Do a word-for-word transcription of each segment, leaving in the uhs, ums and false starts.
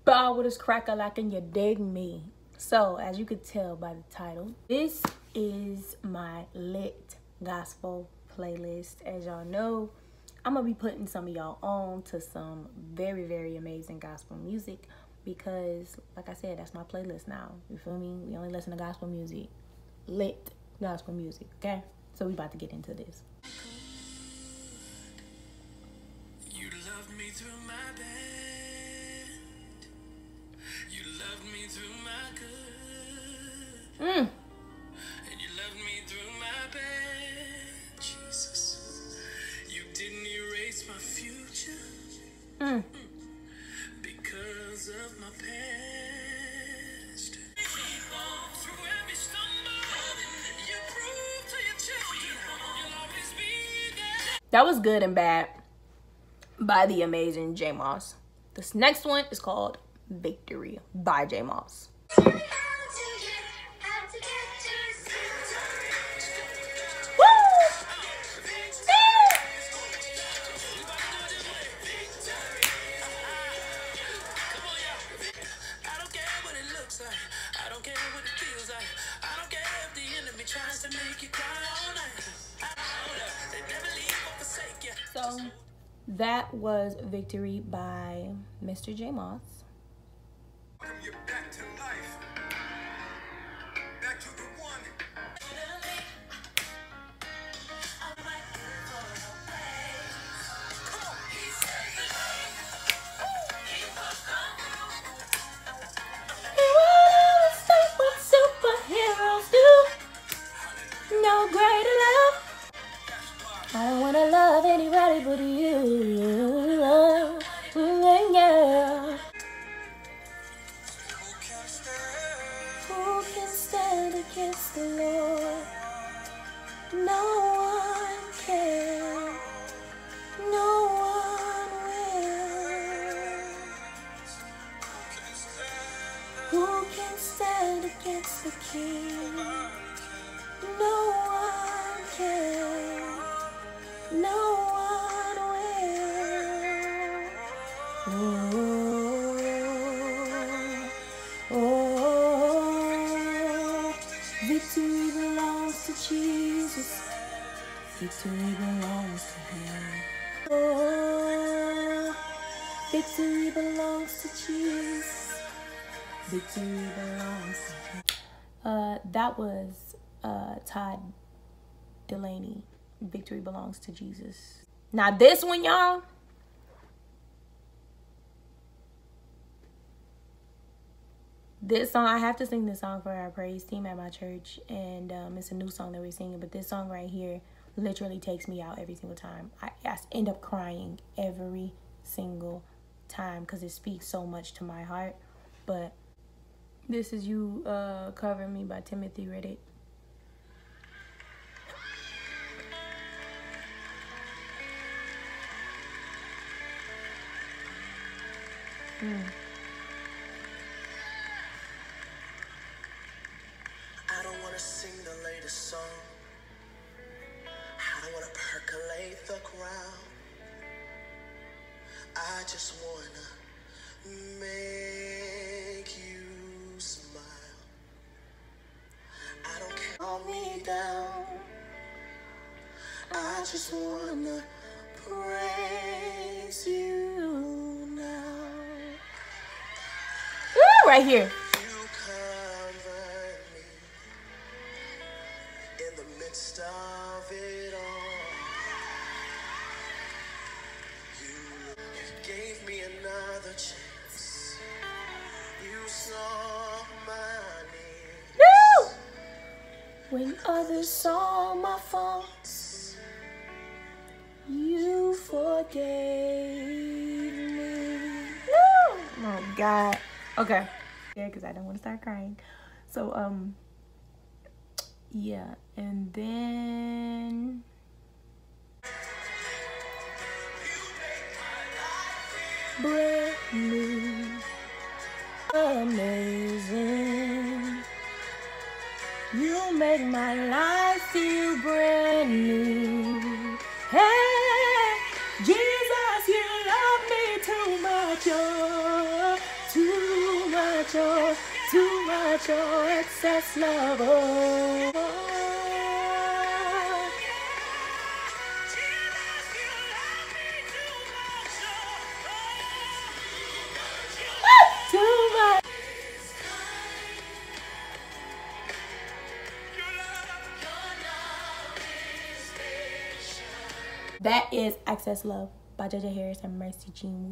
Bow with his cracker like and you dig me. So as you could tell by the title, this is my lit gospel playlist. As y'all know, I'm gonna be putting some of y'all on to some very, very amazing gospel music because, like I said, that's my playlist now. You feel me? We only listen to gospel music, lit gospel music, okay? So we about to get into this. You loved me through my bad. You loved me through my good. Mm. And you loved me through my bad. Jesus. You didn't erase my future. Mm. Because of my past. Through every stumble, you proved to your children you'll always be there. That was Good and Bad by the amazing J Moss. This next one is called Victory by J Moss. Woo! I don't care what it looks like. I don't care what it feels like. I don't care if the enemy tries to make you cry all night. They never leave or forsake you. So that was Victory by Mister J Moss. Welcome you back to life. Back to the one. No greater love. I don't wanna love anybody but you. Mm, yeah. Who can stand against the Lord? No one can. No one will. Who can stand against the King? No one can. No one will. Oh, oh, victory belongs to Jesus. Victory belongs to Him. Oh, victory belongs to Jesus. Victory belongs to Him. Uh, that was uh Todd Delaney. Victory belongs to Jesus. Now this one, y'all. This song, I have to sing this song for our praise team at my church, and um, it's a new song that we're singing. But this song right here literally takes me out every single time. I, I end up crying every single time because it speaks so much to my heart. But this is You uh, Cover Me by Timothy Riddick. Mm. I don't want to sing the latest song. I don't want to percolate the crowd. I just want to make you smile. I don't care. Calm me down. I just want to praise you now. Woo, right here. You cover me in the midst of it all. You, you gave me another chance. You saw my needs. Woo! When others saw my faults, you forgave me. Woo! Oh God. Okay. Yeah, because I don't want to start crying. So, um, yeah. And then... brand new. Amazing. You make my life feel brand new. Hey, Jesus, you love me too much. Oh, too much, oh, too much, oh, excess love, oh. Too much. That is Excess Love by J J Harris and Mercy Chinwo.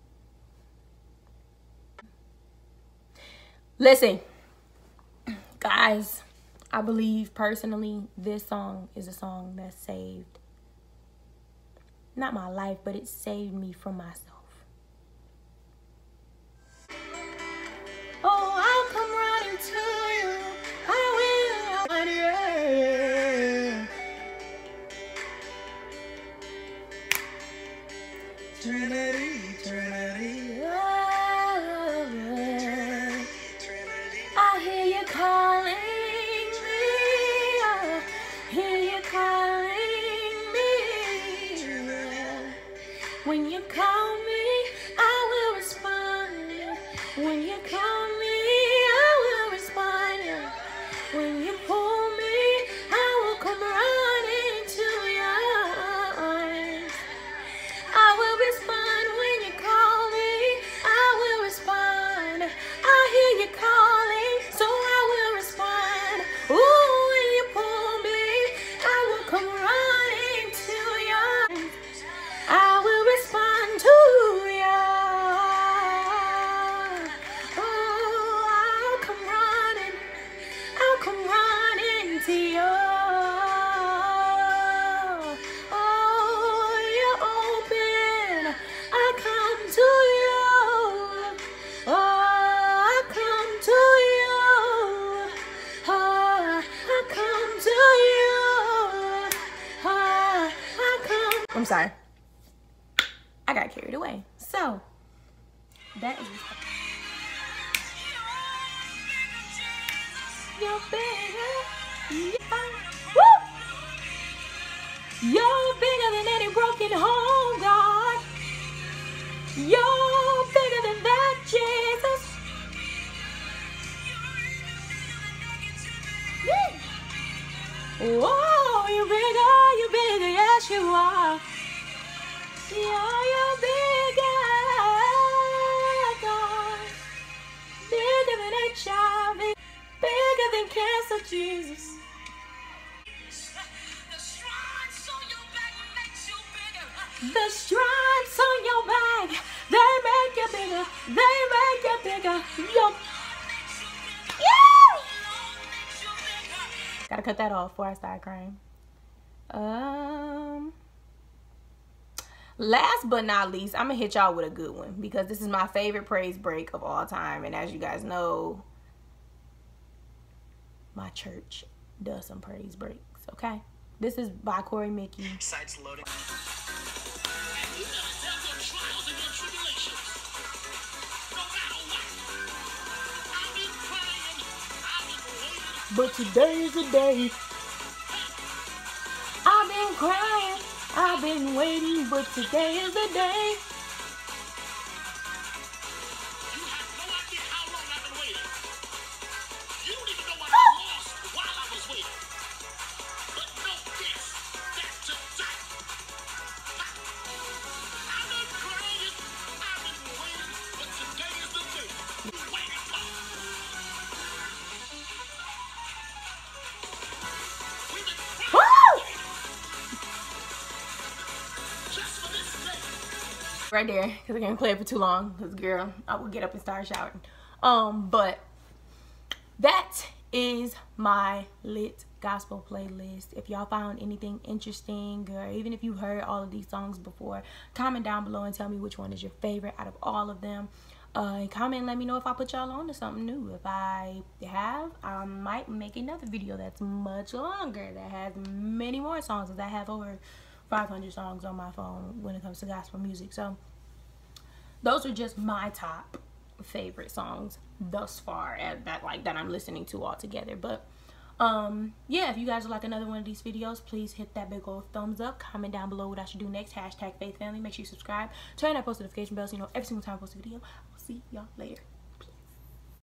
Listen, guys, I believe personally this song is a song that saved, not my life, but it saved me from myself. Oh, I'll come running to you. I will. Yeah. Trinity, Trinity. Oh, yeah. I hear you calling me. I hear you calling me. Yeah. When you call me, I will respond. When you call me, I will respond. Yeah. When you pull me, I will come running to your arms. I will respond when you call me. I will respond. I hear you calling, so I will respond. Ooh, when you pull me, I will come running to your arms. I will respond to you. Oh, I'll come running. I'll come running to you. Oh, you're open. I come to you. Oh, I come to you. Oh, I come to you. Oh, I come. I'm sorry. I got carried away. So, that is you're bigger. Woo! You're bigger than any broken home, God. You're bigger than that, Jesus. Woo! Whoa, you're bigger, you're bigger, yes you are. Yeah, you're bigger, God. Bigger than H I V. Bigger than cancer, Jesus. The stripes on your back, they make you bigger. They make you bigger. Yo. Yeah. Gotta cut that off before I start crying. Um. Last but not least, I'm gonna hit y'all with a good one because this is my favorite praise break of all time, and as you guys know, my church does some praise breaks. Okay, this is by Corey Mickey. Sites loading. But today is the day. I've been crying, I've been waiting, but today is the day. You have no idea how long I've been waiting. You don't even know what I lost while I was waiting. But know this, that today. I've been crying, I've been waiting, but today is the day. You waited for. We've been crying. Woo! Just for this day. Right there, because I can't play it for too long. Because girl, I will get up and start shouting. Um, but that is my lit gospel playlist. If y'all found anything interesting, or even if you heard all of these songs before, comment down below and tell me which one is your favorite out of all of them. Uh, and comment and let me know if I put y'all on to something new. If I have, I might make another video that's much longer that has many more songs, because I have over five hundred songs on my phone when it comes to gospel music. So those are just my top favorite songs thus far at that like that I'm listening to all together. But um yeah, if you guys would like another one of these videos, please hit that big old thumbs up. Comment down below what I should do next. Hashtag faith family. Make sure you subscribe, turn that post notification bell so you know every single time I post a video. I'll see y'all later.